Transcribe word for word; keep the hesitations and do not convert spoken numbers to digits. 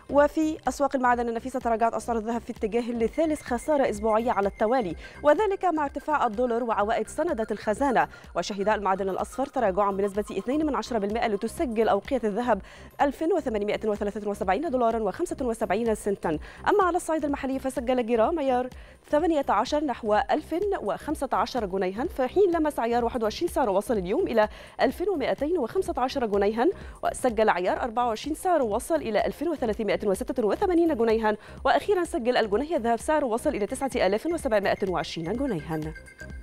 وفي أسواق المعادن النفيسة تراجعت أسعار الذهب في اتجاه لثالث خسارة أسبوعية على التوالي، وذلك مع ارتفاع الدولار وعوائد سندة الخزانة. وشهد المعدن الأصفر تراجعا بنسبة اثنين من عشرة بالمئة لتسجل أوقية الذهب ألف وثمانمئة وثلاثة وسبعين دولارا وخمسة وسبعين سنتا. أما على الصعيد المحلي فسجل جرام عيار ثمانية عشر نحو ألف وخمسة عشر جنيها، في حين لمس عيار واحد وعشرين سعر وصل اليوم إلى ألف ومئتين وخمسة عشر جنيها، وسجل عيار أربعة وعشرين سعر وصل إلى ألف وثلاثمئة وستة وثمانين جنيها، وأخيرا سجل الجنيه الذهب سعره وصل إلى تسعة آلاف وسبعمئة وعشرين جنيها.